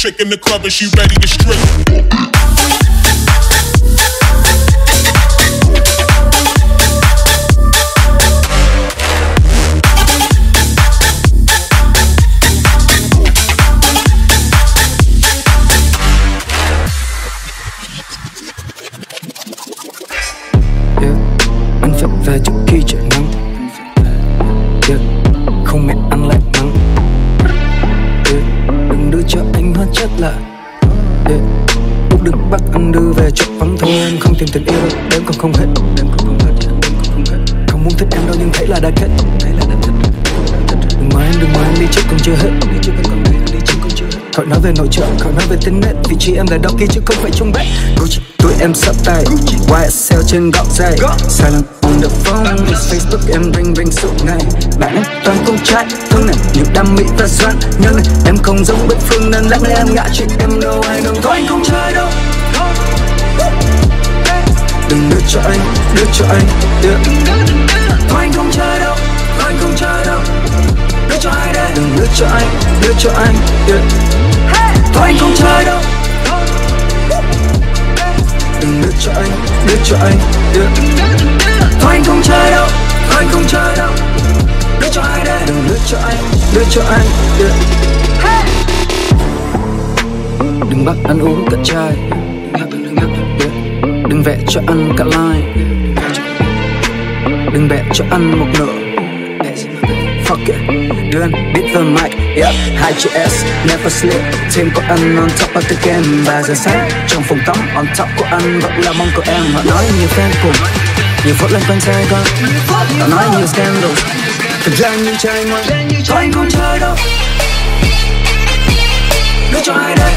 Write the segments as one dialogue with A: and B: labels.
A: Chick in the club and she ready to strip.
B: Anh phải về trước khi trời nắng. Không mẹ ăn lại mắng. Đừng đưa cho anh hóa chất lạ. Úc đừng bắt anh đưa về chỗ vắng. Thôi em không tìm tình yêu đâu, đêm còn không hết. Không muốn thích em đâu nhưng thấy là đã kết. Đừng mời em đi trước còn chưa hết. Khỏi nói về nội trợ, khỏi nói về tính nết. Vị trí em là đâu kia chứ không phải chung bếp. Tụi em sắp tay, YSL trên góc dây. Silent on the phone, Facebook em ring suốt ngày. Bạn em toàn con trai, thương này nhiều đam mỹ và doan. Nhưng này em không giống Bích Phương nên lát nữa em ngã chuyện em đâu ai đâu. Có anh không chơi đâu. Đừng đưa cho anh, đưa cho anh. Có anh không chơi đâu, có anh không chơi đâu. Đưa cho ai đây? Đừng đưa cho anh, đưa cho anh. Có anh không chơi đâu. Đừng đưa cho anh, đưa cho anh. Có anh không chơi đâu, có anh không chơi đâu. Đưa cho ai đây? Đừng đưa cho anh, đưa cho anh. Đừng bắt anh uống cả chai. Đừng vẽ cho anh cả line. Đừng vẽ cho anh một nửa. Fuck it, đưa anh beat the mic. Yep, 2 chữ S, never slip. Team của anh on top of the game. 3 giờ sáng, trong phòng tắm on top của anh vẫn là mong của em. Họ nói nhiều fan cùng, nhiều phốt lên quanh xe con. Họ nói nhiều scandal, thực ra như trai ngoan. Có anh không chơi đâu. Đưa cho ai đây?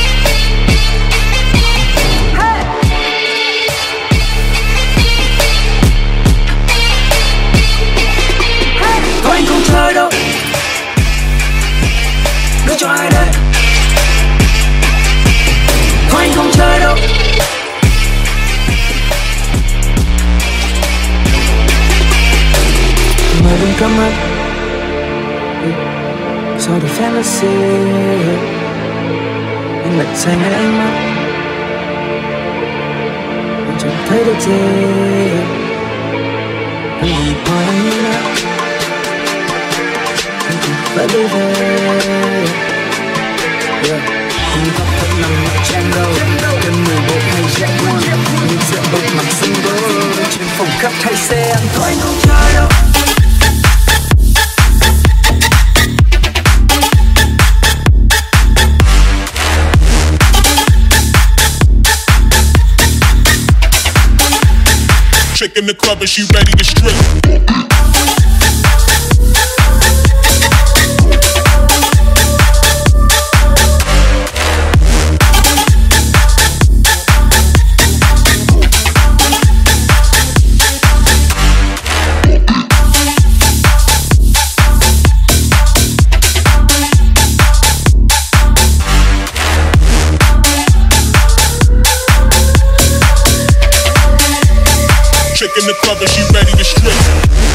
B: Có anh không chơi đâu. Đưa cho ai đây? Có anh không chơi đâu. Mời đừng cắm mắt. Sau the fantasy anh lại say ngay ánh mắt. Anh chẳng thấy được gì. Anh còn hỏi anh như nào. Phải đi về. Không có thật nằm ở trang đâu. Đêm 11 hay Jack One. Nhưng rượu bột mặt xinh đôi. Trên phòng khách hay xe anh có anh không chơi đâu.
A: Chick in the club and she ready to strip. Chick in the club and she ready to strip.